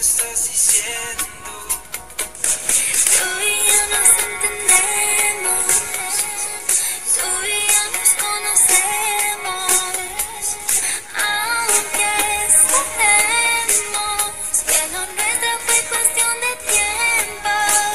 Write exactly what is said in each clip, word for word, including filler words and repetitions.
estás diciendo? Tú y yo nos entendemos, tú y yo nos conocemos, aunque sabemos que lo nuestro fue cuestión de tiempo.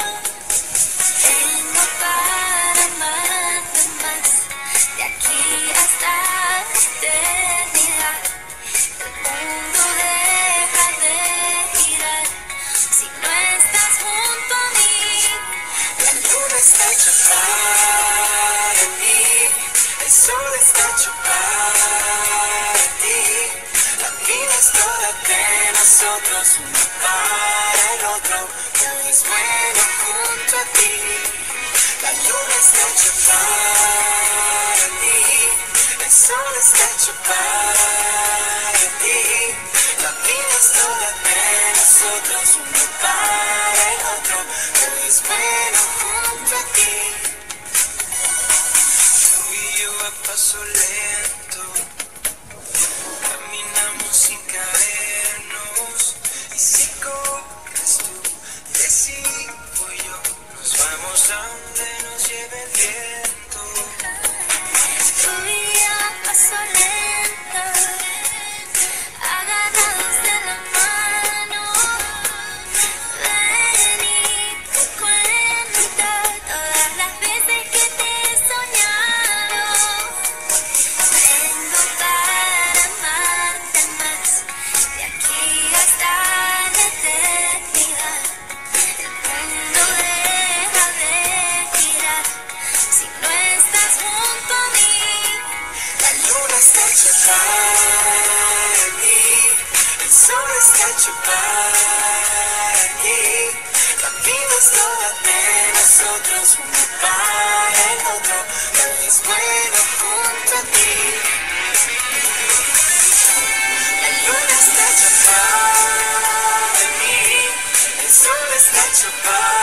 Tengo para amarte más, de aquí hasta la eternidad. El mundo deja de girar si no estás junto a mí. La luna está hecha para ti, el sol está hecho para ti. La vida es toda de nosotros, uno para el otro, todo es bueno junto a ti. La luna está hecha para ti, el sol está hecho para ti. La vida es toda de nosotros, uno para el otro, todo es bueno junto a ti. Tú y yo a paso lento, caminamos sin caernos, y si corres tú, decido yo, nos vamos a donde nos lleve el viento. Tú y yo a paso lento, agarrados de la mano. Ven y te cuento todas las veces que te he soñado. Tengo para amarte más, de aquí hasta la eternidad. El mundo deja de girar si no estás junto a mí. La luna está hecha para ti, el sol está hecho para ti. La vida es toda de nosotros, uno para el otro, todo es bueno junto a ti. La luna está hecha para mí, el sol está hecho para